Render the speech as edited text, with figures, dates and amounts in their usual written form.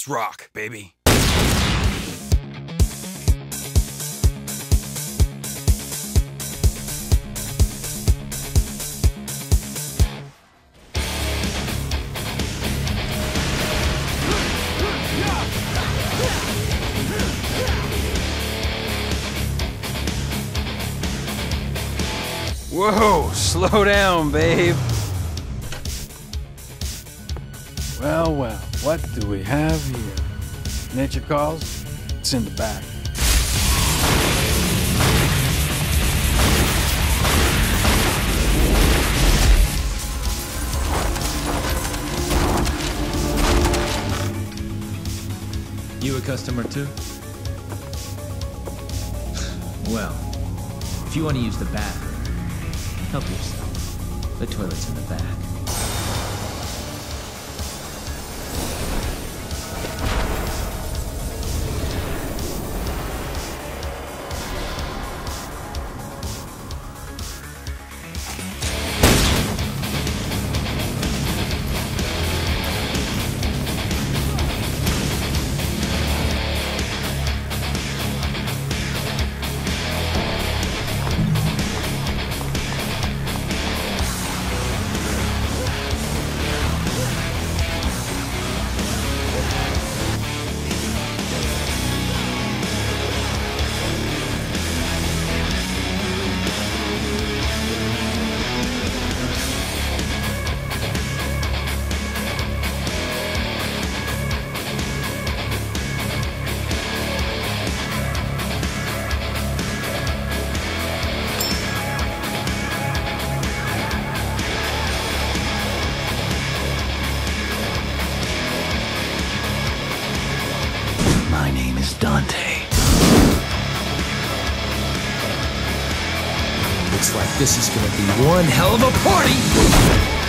Let's rock, baby. Whoa, slow down, babe. Well, well, what do we have here? Nature calls? It's in the back. You a customer too? Well, if you want to use the bathroom, help yourself. The toilet's in the back. My name is Dante. Looks like this is gonna be one hell of a party!